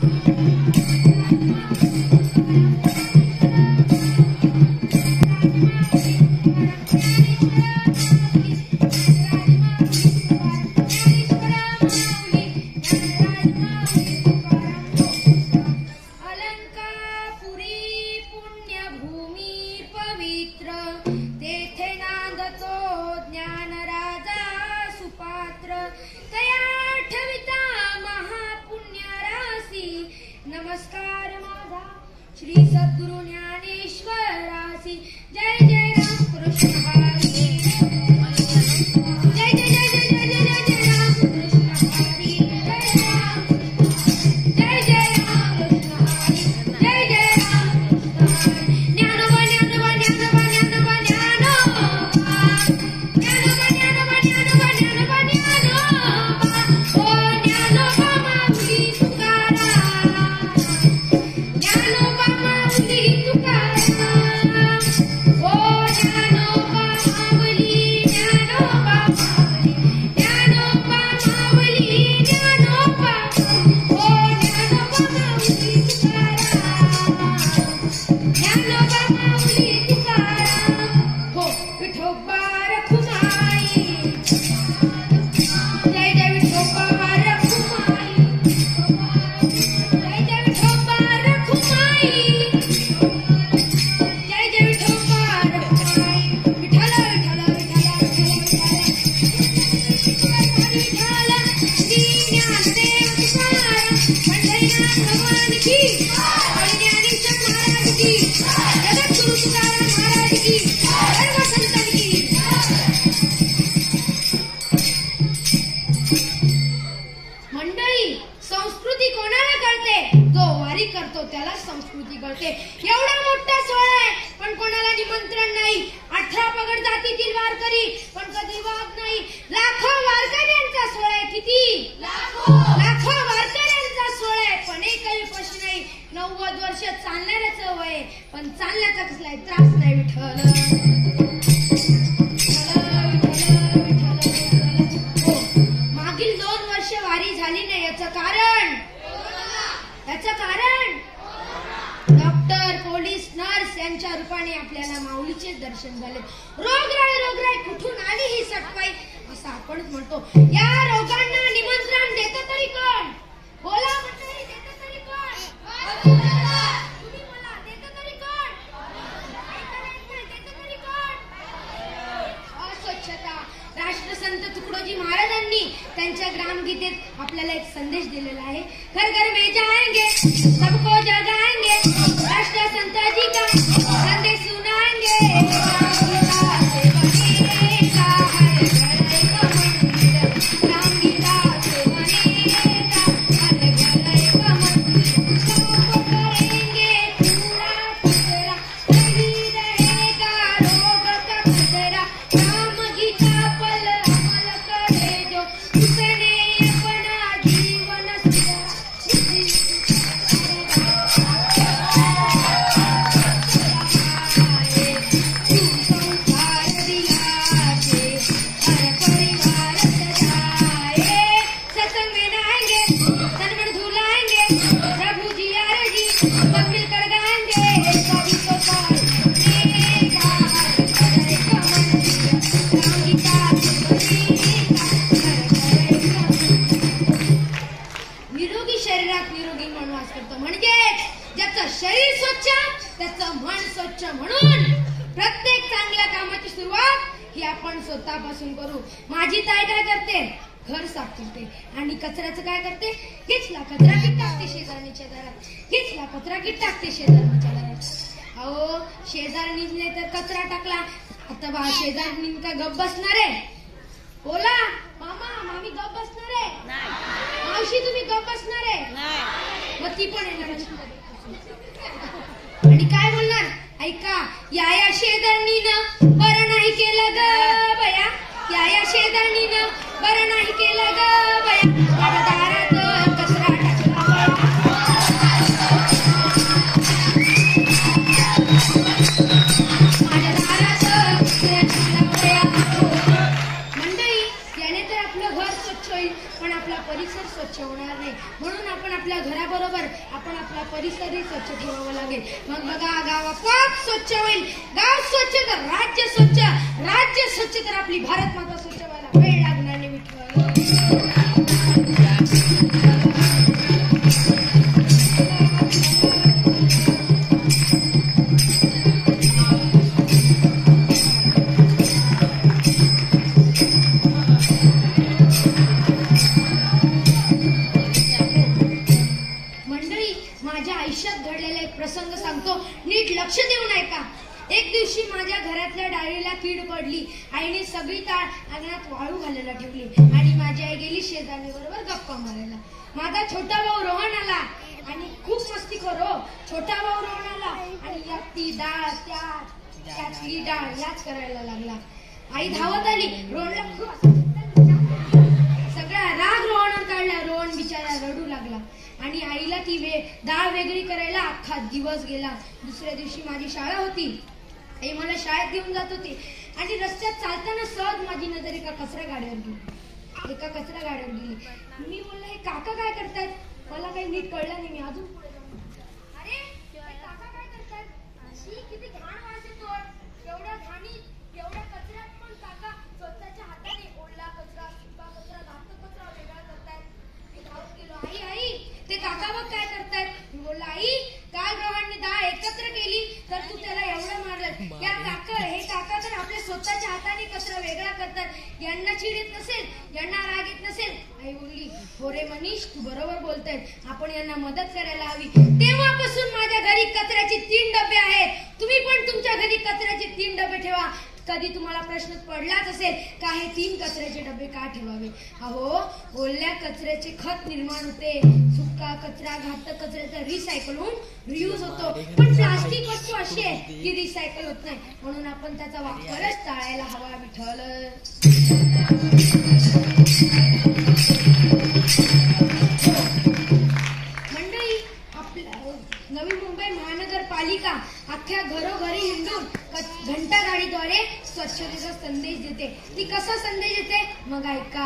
नमस्कार माझा श्री सद्गुरु ज्ञानेश्वरासी जय जय राम कृष्ण हरी जय जय जय जय जय जय जय जय राम कृष्ण हरी जय जय राम कृष्ण हरी जय जय राम कृष्ण हरी ज्ञानोबा ज्ञानोबा ज्ञानोबा ज्ञानोबा ज्ञानोबा ज्ञानोबा ज्ञानोबा ज्ञानोबा ज्ञानोबा ओ ज्ञानोबा माऊली तुकाराम ज्ञानोबा माऊली तुकाराम ओ ज्ञानोबा माऊली ज्ञानोबा माऊली ज्ञानोबा ओ ज्ञानोबा माऊली तुकाराम ज्ञानोबा माऊली तुकाराम हो विठोबा रखुमाई जय जय विठोबा रखुमाई जय जय विठोबा रखुमाई जय जय विठोबा रखुमाई विठ्ठल विठ्ठल विठ्ठल श्री ज्ञानदेव तुकाराम पंढरीनाथ भगवान की आणि ज्ञानेश्वर महाराज की जगद्गुरु तुकाराम महाराज की सर्व संतान की मंडळी संस्कृती कोणाला कळते? जो वारी करतो त्याला संस्कृती कळते. एवढा मोठा सोहळा आहे पण कोणाला निमंत्रण नाही. 18 पगड जातीतील वारकरी पण कधी वाद नाही. लाखो वारकऱ्यांचा सोहळा आहे. किती लाखो वारकऱ्यांचा सोहळा आहे पण एकही पशी नाही. 90 वर्ष चालणाऱ्याचं वय पण चालण्याचा कसलाय त्रास नाही. विठ्ठल हो मागील 2 वर्ष वारी झाली नाही. याचं कारण डॉक्टर पोलीस नर्स यांच्या रूपाने आपल्याला माऊलीचे दर्शन झाले. रोगराई कुठून आली ही सटवाई असं आपणच म्हणतो. या रोगांना निमंत्रण देतं तरी कोण? बोला मंडळी, देतं तरी कोण? तुम्ही बोला, देतं तरी कोण? देतं तरी कोण? अस्वच्छता. राष्ट्रसंत तुकडोजी महाराजांनी त्यांच्या ग्रामगीतेत आपल्याला एक संदेश दिलेला आहे. घर घर में जाएंगे सबको जगाएंगे राष्ट्र संत जी का संदेश सुनाएंगे. रामगीता से बनेगा हर घर एक मंदिर. सबको करेंगे पूरा कचरा नहीं रहेगा रोग का खतरा. रामगीता पल अमल करे जो उसने अपना जीवन सुधारा. संसार दिलासे हर परिवार सजाए. सत्संग में नहाएंगे तन मन धुलाएंगे प्रभु जी यार जी सब मिलकर गाएंगे. सभी को पार देगा हर घर एक मंदिर. रामगीता से बनेगा हर घर एक मंदिर. निरोगी शरीरात निरोगी मन वास करतो. म्हणजेच ज्याचं शरीर स्वच्छ त्याचं मन स्वच्छ. म्हणून प्रत्येक चांगल्या कामाची सुरुवात ही आपण स्वतःपासून करू. माझी ताई काय करते? घर साफ करते आणि कचऱ्याचं काय करते? घेतला कचरा की टाकते शेजारणीच्या दारात. घेतला कचरा की टाकते शेजारणीच्या दारात. अहो शेजारणीने तर कचरा टाकला आता बा शेजारणी काय गप्प बसणार आहे? बोला मामा मामी गप्प बसणार आहे? मावशी तुम्ही गप्प बसणार आहे? मग ती पण येणार आणि काय बोलणार? ऐका या शेजारणीनं बरं नाही केलं ग बया. या शेजारणीनं बरं नाही केलं ग बया. माझ्या दारात कचरा टाकला बया. माझ्या दारात कचरा टाकला बया. मंडळी याने तर आपलं घर स्वच्छ होईल पण आपला परिसर स्वच्छ होणार नाही. म्हणून आपण आपल्या घराबरोबर त्याचबरोबर आपण आपला परिसरही स्वच्छ ठेवावा लागेल. मग बघा गाव आपोआप स्वच्छ होईल. गाव स्वच्छ तर राज्य स्वच्छ, राज्य स्वच्छ तर आपली भारत माता स्वच्छ व्हायला वेळ लागणार नाही. मंडळी, माझ्या आयुष्यात घडलेला एक प्रसंग सांगतो, नीट लक्ष देऊन ऐका. एक दिवशी माझ्या घरातल्या डाळीला कीड पडली. आईने सगळी डाळ अंगणात वाळू घालायला ठेवली आणि माझी आई गेली शेजाऱ्याबरोबर गप्पा मारायला. माझा छोटा भाऊ रोहन आला आणि खूप मस्तीखोर हो. छोटा भाऊ रोहन आला आणि यात ती डाळ त्यातली डाळ याच करायला लागला. आई धावत आली. रोहनला खूप सगळा राग रोहनवर काढला. रोहन बिचारा रडू लागला आणि आईला ती डाळ वेगळी करायला अख्खा दिवस गेला. दुसऱ्या दिवशी माझी शाळा होती. आई मला शाळेत घेऊन जात होती आणि रस्त्यात चालताना सहज माझी नजर एका कचरा गाड्यावर गेली. मी बोलला, हे काका काय करतायत? मला काही नीट कळलं नाही. मी अजून पुढे जाऊन, अरे काका काय करतायत? अशी किती घाण वास येतो. एवढ्या घाणीत एवढ्या कचऱ्यात पण काका स्वतःच्या हाताने ओला कचरा, सुका कचरा, घातक कचरा वेगळा करतायत. मी धावत गेलो, आई ते काका बघ काय करतायत. मी बोलला, आई काल रोहनने डाळ एकत्र केली तर तू त्याला एवढं मारलं. हे काका तर आपल्या स्वतःच्या हाताने कचरा वेगळा करतात. यांना चिड येत नसेल, यांना राग येत नसेल. आई बोलली, हो रे मनीष, तू बरोबर बोलतायत. आपण यांना मदत करायला हवी. तेव्हापासून माझ्या घरी कचऱ्याचे 3 डबे आहेत. तुम्ही पण तुमच्या घरी कचऱ्याचे 3 डबे ठेवा. कधी तुम्हाला प्रश्न पडलाच असेल का हे 3 कचऱ्याचे डबे का ठेवावे? अहो, ओल्या कचऱ्याचे खत निर्माण होते. सुका कचरा, घातक कचऱ्याचा रिसायकल होऊन रियूज होतो. पण प्लास्टिक वस्तू अशी आहे की रिसायकल होत नाही. म्हणून आपण त्याचा वापरच टाळायला हवा. विठ्ठल. मंडळी, नवी मुंबई महानगरपालिका अख्ख्या घरोघरी हिंडून घंटा गाडीद्वारे स्वच्छतेचा संदेश देते. ती कसा संदेश देते मग ऐका.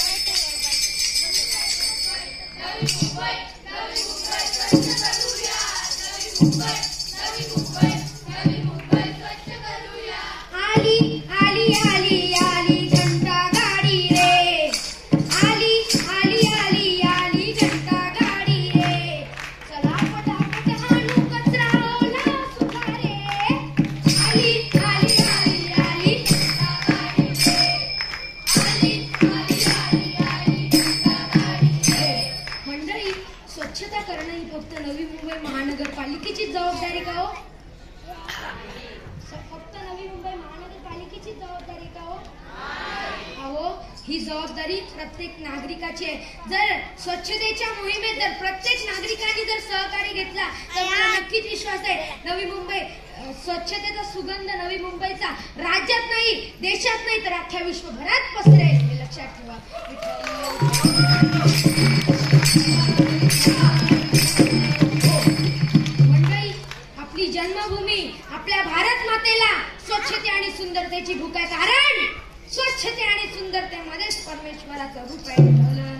आली आली आली आली घंटा गाडी रे. आली आली आली आली घंटा गाडी रे. चला पटापट हाणू कचरा ओला सुका रे. आली आली आली आली घंटा गाडी रे. आली आली आली आली घंटा गाडी रे. मंडळी, स्वच्छता करणं ही फक्त नवी मुंबई महानगरपालिकेची जबाबदारी का हो? फक्त नवी मुंबई महानगरपालिकेची जबाबदारी का हो? अहो, ही जबाबदारी प्रत्येक नागरिकाची आहे. जर स्वच्छतेच्या मोहिमेत जर प्रत्येक नागरिकांनी जर सहकार्य घेतला तर मला नक्कीच विश्वास आहे नवी मुंबई स्वच्छतेचा सुगंध नवी मुंबईचा राज्यात नाही, देशात नाही तर अख्ख्या विश्वभरात पसरेल. हे लक्षात ठेवा. मंडळी, आपली जन्मभूमी आपल्या भारत मातेला स्वच्छते आणि सुंदरतेची भूक आहे. कारण स्वच्छते आणि सुंदरतेमध्येच परमेश्वराचं रूप आहे.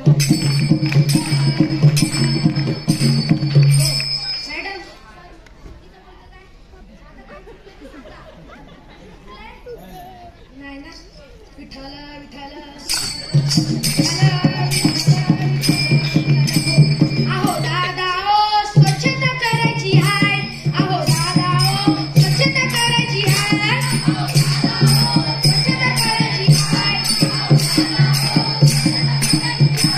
मॅडम, नाही ना. विठ्ठल विठ्ठल. अहो दादा ओ, स्वच्छता करायची आहे. अहो दादा ओ, स्वच्छता करायची आहे. स्वच्छता करायची आहे.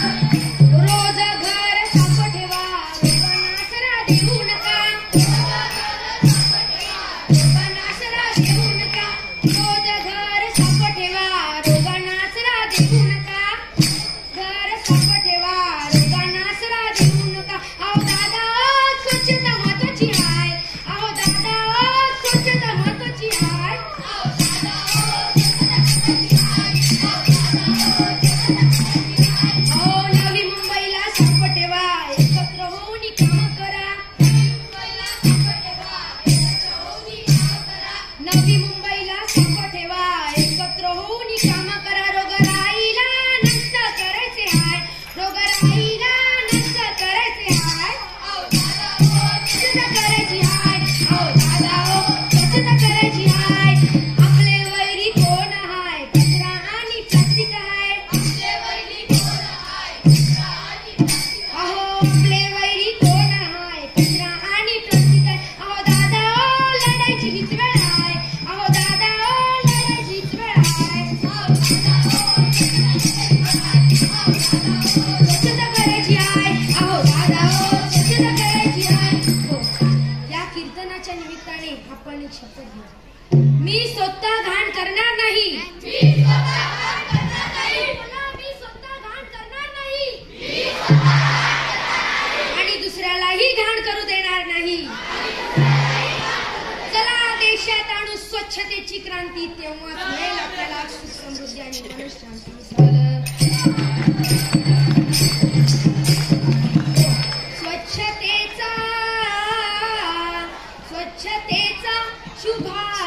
मी स्वतः घाण करणार नाही. मी स्वतः घाण करणार नाही आणि दुसऱ्यालाही घाण करू देणार नाही. चला देशात आणू स्वच्छतेची क्रांती. तेव्हा मिळेल आपल्याला सुख समृद्धी आणि मनशांती. स्वच्छतेचा शुभारंभ